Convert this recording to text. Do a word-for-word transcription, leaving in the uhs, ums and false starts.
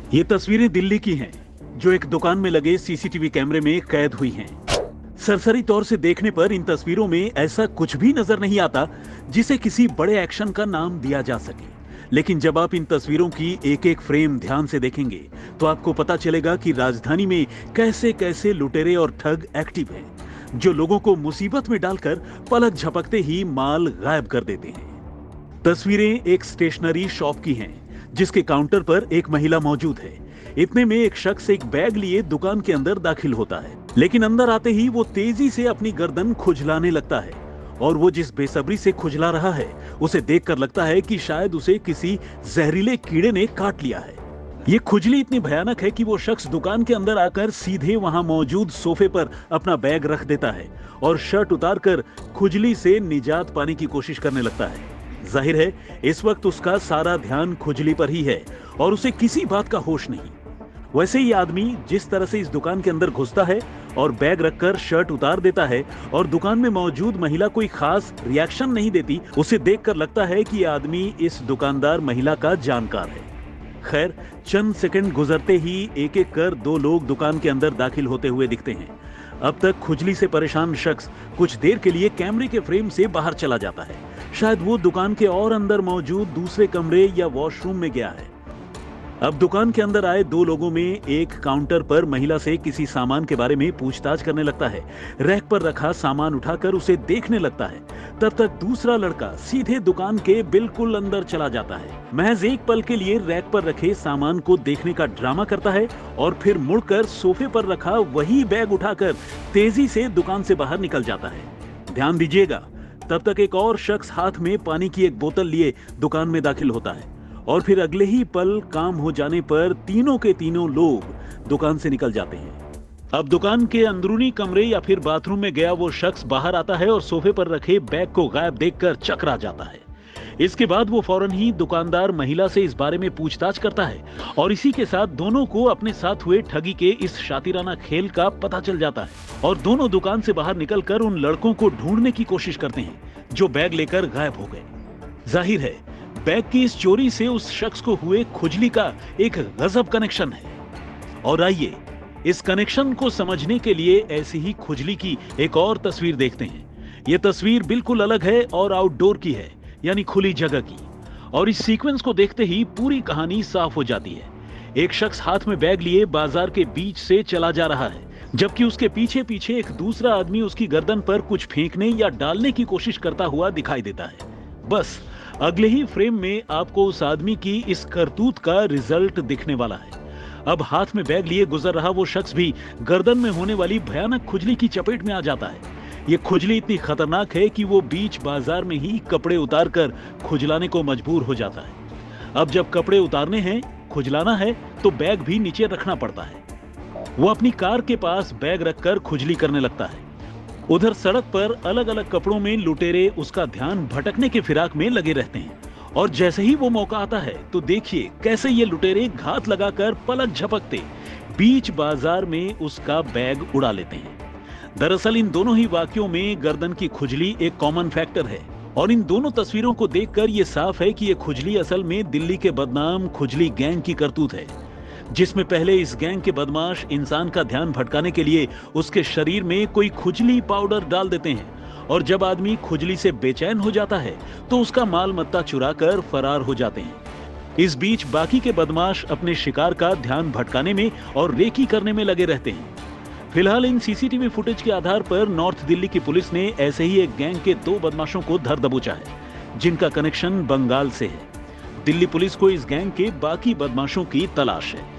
ये तस्वीरें दिल्ली की हैं, जो एक दुकान में लगे सीसीटीवी कैमरे में कैद हुई हैं। सरसरी तौर से देखने पर इन तस्वीरों में ऐसा कुछ भी नजर नहीं आता जिसे किसी बड़े एक्शन का नाम दिया जा सके। लेकिन जब आप इन तस्वीरों की एक एक फ्रेम ध्यान से देखेंगे तो आपको पता चलेगा कि राजधानी में कैसे कैसे लुटेरे और ठग एक्टिव हैं, जो लोगों को मुसीबत में डालकर पलक झपकते ही माल गायब कर देते हैं। तस्वीरें एक स्टेशनरी शॉप की हैं, जिसके काउंटर पर एक महिला मौजूद है। इतने में एक शख्स एक बैग लिए दुकान के अंदर दाखिल होता है, लेकिन अंदर आते ही वो तेजी से अपनी गर्दन खुजलाने लगता है और वो जिस बेसब्री से खुजला रहा है उसे देखकर लगता है कि शायद उसे किसी जहरीले कीड़े ने काट लिया है। ये खुजली इतनी भयानक है कि वो शख्स दुकान के अंदर आकर सीधे वहां मौजूद सोफे पर अपना बैग रख देता है और शर्ट उतारकर खुजली से निजात पाने की कोशिश करने लगता है। जाहिर है इस वक्त उसका सारा ध्यान खुजली पर ही है और उसे किसी बात का होश नहीं। वैसे ये आदमी जिस तरह से इस दुकान के अंदर घुसता है और बैग रखकर शर्ट उतार देता है और दुकान में मौजूद महिला कोई खास रिएक्शन नहीं देती, उसे देखकर लगता है कि ये आदमी इस दुकानदार महिला का जानकार है। खैर, चंद सेकंड गुजरते ही एक एक कर दो लोग दुकान के अंदर दाखिल होते हुए दिखते हैं। अब तक खुजली से परेशान शख्स कुछ देर के लिए कैमरे के फ्रेम से बाहर चला जाता है। शायद वो दुकान के और अंदर मौजूद दूसरे कमरे या वॉशरूम में गया है। अब दुकान के अंदर आए दो लोगों में एक काउंटर पर महिला से किसी सामान के बारे में पूछताछ करने लगता है। रैक पर रखा सामान उठाकर उसे देखने लगता है। तब तक दूसरा लड़का सीधे दुकान के बिल्कुल अंदर चला जाता है। महज एक पल के लिए रैक पर रखे सामान को देखने का ड्रामा करता है और फिर मुड़कर सोफे पर रखा वही बैग उठाकर तेजी से दुकान से बाहर निकल जाता है। ध्यान दीजिएगा, तब तक एक और शख्स हाथ में पानी की एक बोतल लिए दुकान में दाखिल होता है और फिर अगले ही पल काम हो जाने पर तीनों के तीनों लोग दुकान से निकल जाते हैं। अब दुकान के अंदरूनी कमरे या फिर बाथरूम में गया वो शख्स बाहर आता है और सोफे पर रखे बैग को गायब देखकर चकरा जाता है। इसके बाद वो फौरन ही दुकानदार महिला से इस बारे में पूछताछ करता है और इसी के साथ दोनों को अपने साथ हुए ठगी के इस शातिराना खेल का पता चल जाता है और दोनों दुकान से बाहर निकलकर उन लड़कों को ढूंढने की कोशिश करते हैं जो बैग लेकर गायब हो गए। जाहिर है बैग की इस चोरी से उस शख्स को हुए खुजली का एक गजब कनेक्शन है। और आइए इस कनेक्शन को समझने के लिए ऐसी ही खुजली की एक और तस्वीर देखते हैं। यह तस्वीर बिल्कुल अलग है और आउटडोर की है, यानी खुली जगह की। और इस सीक्वेंस को देखते ही पूरी कहानी साफ हो जाती है। एक शख्स हाथ में बैग लिए बाजार के बीच से चला जा रहा है, जबकि उसके पीछे पीछे एक दूसरा आदमी उसकी गर्दन पर कुछ फेंकने या डालने की कोशिश करता हुआ दिखाई देता है। बस अगले ही फ्रेम में आपको उस आदमी की इस करतूत का रिजल्ट दिखने वाला है। अब हाथ में बैग लिए गुजर रहा वो शख्स भी गर्दन में होने वाली भयानक खुजली की चपेट में आ जाता है। ये खुजली इतनी खतरनाक है कि वो बीच बाजार में ही कपड़े उतारकर खुजलाने को मजबूर हो जाता है। अब जब कपड़े उतारने हैं, खुजलाना है, तो बैग भी नीचे रखना पड़ता है। वो अपनी कार के पास बैग रखकर खुजली करने लगता है। उधर सड़क पर अलग अलग कपड़ों में लुटेरे उसका ध्यान भटकने के फिराक में लगे रहते हैं और जैसे ही वो मौका आता है तो देखिए कैसे ये लुटेरे घात लगाकर पलक झपकते बीच बाजार में उसका बैग उड़ा लेते हैं। दरअसल इन दोनों ही वाक्यों में गर्दन की खुजली एक कॉमन फैक्टर है और इन दोनों तस्वीरों को देखकर ये साफ है कि ये खुजली असल में दिल्ली के बदनाम खुजली गैंग की करतूत है, जिसमें पहले इस गैंग के बदमाश इंसान का ध्यान भटकाने के लिए उसके शरीर में कोई खुजली पाउडर डाल देते हैं और जब आदमी खुजली से बेचैन हो जाता है तो उसका माल मत्ता चुराकर फरार हो जाते हैं। इस बीच बाकी के बदमाश अपने शिकार का ध्यान भटकाने में और रेकी करने में लगे रहते हैं। फिलहाल इन सीसीटीवी फुटेज के आधार पर नॉर्थ दिल्ली की पुलिस ने ऐसे ही एक गैंग के दो बदमाशों को धर दबोचा है, जिनका कनेक्शन बंगाल से है। दिल्ली पुलिस को इस गैंग के बाकी बदमाशों की तलाश है।